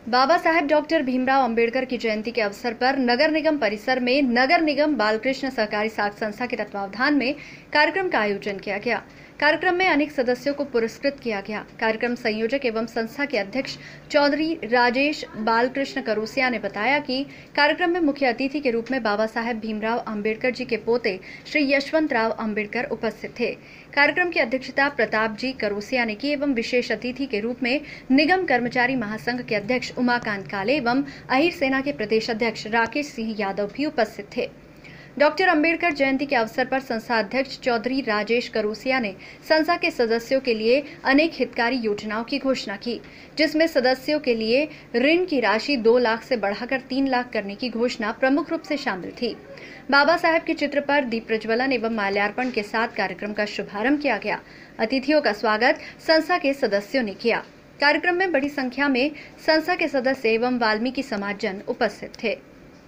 बाबा Saheb doctor Bhimrao Ambedkar की जयंती के अवसर पर नगर निगम परिसर में नगर निगम बालकृष्ण सहकारी साख संस्था के तत्वावधान में कार्यक्रम का आयोजन किया गया। कार्यक्रम में अनेक सदस्यों को पुरस्कृत किया गया। कार्यक्रम संयोजक एवं संस्था के अध्यक्ष चौधरी राजेश बालकृष्ण करोसिया ने बताया कि कार्यक्रम में मुख्य अतिथि के रूप में बाबा साहेब भीमराव अंबेडकर जी के पोते श्री यशवंतराव अंबेडकर उपस्थित थे। कार्यक्रम की अध्यक्षता प्रताप जी करोसिया ने की एवं विशेष अतिथि के रूप में निगम कर्मचारी महासंघ के अध्यक्ष उमाकांत काले एवं अहिर सेना के प्रदेश अध्यक्ष राकेश सिंह यादव भी उपस्थित थे। डॉक्टर अंबेडकर जयंती के अवसर पर संस्था अध्यक्ष चौधरी राजेश करोसिया ने संस्था के सदस्यों के लिए अनेक हितकारी योजनाओं की घोषणा की, जिसमें सदस्यों के लिए ऋण की राशि 2 लाख से बढ़ाकर 3 लाख करने की घोषणा प्रमुख रूप से शामिल थी। बाबा साहेब के चित्र पर दीप प्रज्वलन एवं माल्यार्पण के साथ कार्यक्रम का शुभारंभ किया गया। अतिथियों का स्वागत संस्था के सदस्यों ने किया। कार्यक्रम में बड़ी संख्या में संस्था के सदस्य एवं वाल्मीकि समाज जन उपस्थित थे।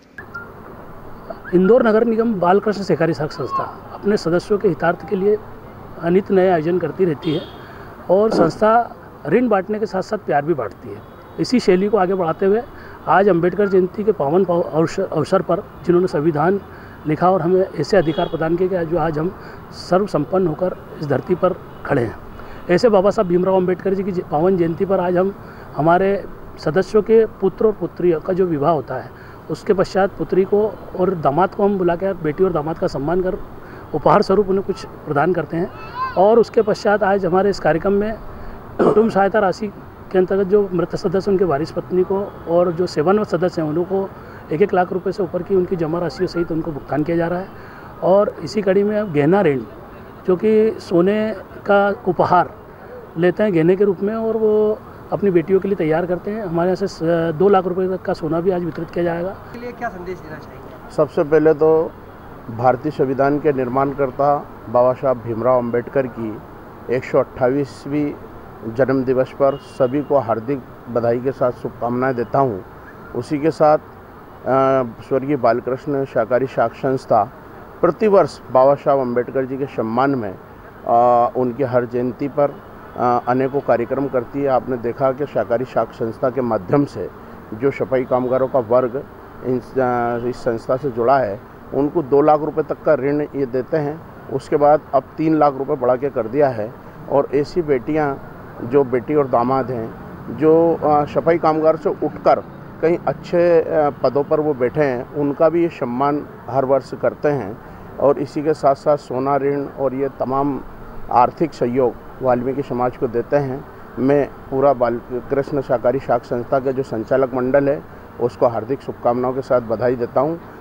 इंदौर नगर निगम बालकृष्ण सहकारी साख संस्था अपने सदस्यों के हितार्थ के लिए अनित नए आयोजन करती रहती है और संस्था ऋण बांटने के साथ साथ प्यार भी बांटती है। इसी शैली को आगे बढ़ाते हुए आज अंबेडकर जयंती के पावन अवसर पर जिन्होंने संविधान लिखा और हमें ऐसे अधिकार प्रदान किए कि जो आज हम सर्वसंपन्न होकर इस धरती पर खड़े हैं, ऐसे बाबा साहब भीमराव अंबेडकर जी की पावन जयंती पर आज हम हमारे सदस्यों के पुत्र और पुत्री का जो विवाह होता है उसके पश्चात पुत्री को और दामाद को हम बुला कर बेटी और दामाद का सम्मान कर उपहार स्वरूप उन्हें कुछ प्रदान करते हैं। और उसके पश्चात आज हमारे इस कार्यक्रम में कुटुंब सहायता राशि के अंतर्गत जो मृत सदस्य उनके वारिस पत्नी को और जो सेवानिवृत्त सदस्य हैं उनको 1-1 लाख रुपए से ऊपर की उनकी जमा राशियों सहित उनको भुगतान किया जा रहा है। और इसी कड़ी में अब गहना ऋण जो कि सोने का उपहार लेते हैं गहने के रूप में और वो अपनी बेटियों के लिए तैयार करते हैं। हमारे यहाँ से 2 लाख रुपए तक का सोना भी आज वितरित किया जाएगा। के लिए क्या संदेश देना चाहेंगे? सबसे पहले तो भारतीय संविधान के निर्माणकर्ता बाबा साहब भीमराव अंबेडकर की 128वीं जन्म दिवस पर सभी को हार्दिक बधाई के साथ शुभकामनाएं देता हूं। उसी के साथ स्वर्गीय बालकृष्ण सहकारी साख संस्था प्रतिवर्ष बाबा साहब अंबेडकर जी के सम्मान में उनकी हर जयंती पर अनेकों कार्यक्रम करती है। आपने देखा कि सहकारी साख संस्था के माध्यम से जो सफाई कामगारों का वर्ग इस संस्था से जुड़ा है उनको 2 लाख रुपए तक का ऋण ये देते हैं। उसके बाद अब 3 लाख रुपए बढ़ा के कर दिया है। और ऐसी बेटियां जो बेटी और दामाद हैं जो सफाई कामगार से उठकर कहीं अच्छे पदों पर वो बैठे हैं उनका भी ये सम्मान हर वर्ष करते हैं। और इसी के साथ साथ सोना ऋण और ये तमाम आर्थिक सहयोग वाल्मीकि समाज को देते हैं। मैं पूरा बालकृष्ण सहकारी साख संस्था के जो संचालक मंडल है उसको हार्दिक शुभकामनाओं के साथ बधाई देता हूं।